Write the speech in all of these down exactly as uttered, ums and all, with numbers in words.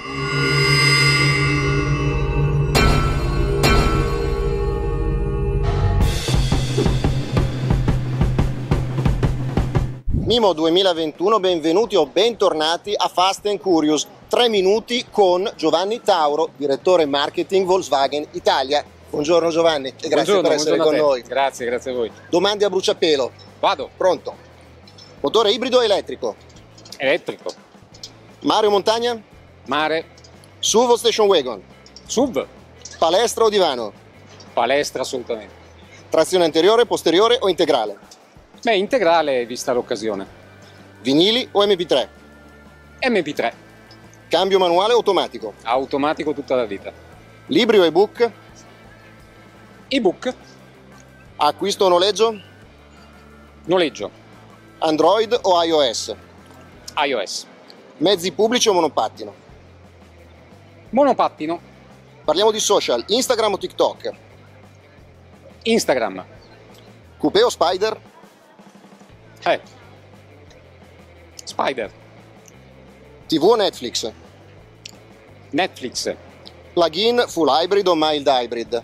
Mimo duemilaventuno, benvenuti o bentornati a Fast and Curious. Tre minuti con Giovanni Tauro, direttore marketing Volkswagen Italia. Buongiorno Giovanni e grazie buongiorno, per essere con noi. Grazie, grazie a voi. Domande a bruciapelo. Vado. Pronto. Motore ibrido o elettrico? Elettrico. Mare o montagna? Mare. S U V o station wagon? S U V. Palestra o divano? Palestra assolutamente. Trazione anteriore, posteriore o integrale? Beh, integrale vista l'occasione. Vinili o M P tre? M P tre. Cambio manuale o automatico? Automatico tutta la vita. Libri o ebook? Ebook. Acquisto o noleggio? Noleggio. Android o iOS? iOS. Mezzi pubblici o monopattino? Monopattino. Parliamo di social, Instagram o TikTok? Instagram. Coupé o Spider? Eh. Spider. T V o Netflix? Netflix. Plug-in, full hybrid o mild hybrid?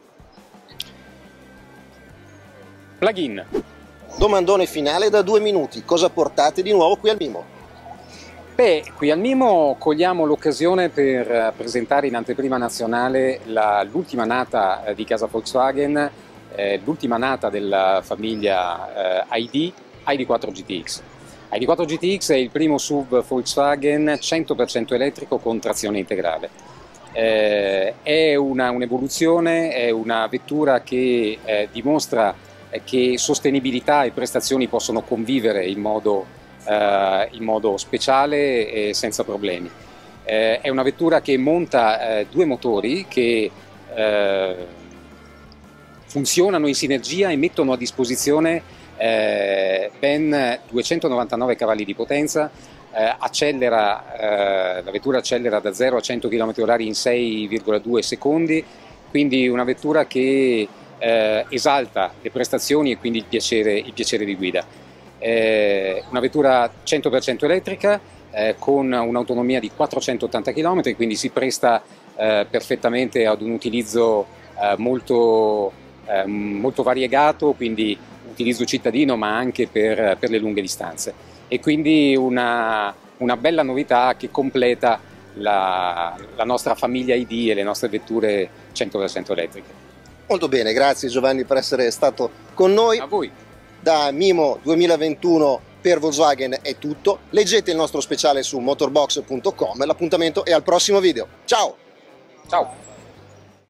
Plug-in. Domandone finale da due minuti, cosa portate di nuovo qui al Mimo? Beh, qui al Mimo cogliamo l'occasione per presentare in anteprima nazionale l'ultima nata di casa Volkswagen, eh, l'ultima nata della famiglia eh, I D, I D quattro G T X. I D quattro G T X è il primo S U V Volkswagen cento per cento elettrico con trazione integrale. Eh, è un'evoluzione, è una vettura che eh, dimostra che sostenibilità e prestazioni possono convivere in modo, eh, in modo speciale e senza problemi. Eh, è una vettura che monta eh, due motori che eh, funzionano in sinergia e mettono a disposizione eh, ben duecentonovantanove cavalli di potenza, eh, accelera, eh, la vettura accelera da zero a cento chilometri orari in sei virgola due secondi, quindi una vettura che Eh, esalta le prestazioni e quindi il piacere, il piacere di guida. Eh, una vettura cento per cento elettrica eh, con un'autonomia di quattrocentottanta chilometri, quindi si presta eh, perfettamente ad un utilizzo eh, molto, eh, molto variegato, quindi utilizzo cittadino ma anche per, per le lunghe distanze. E quindi una, una bella novità che completa la, la nostra famiglia I D e le nostre vetture cento per cento elettriche. Molto bene, grazie Giovanni per essere stato con noi. A voi. Da Mimo duemilaventuno per Volkswagen è tutto. Leggete il nostro speciale su motorbox punto com. L'appuntamento è al prossimo video. Ciao! Ciao!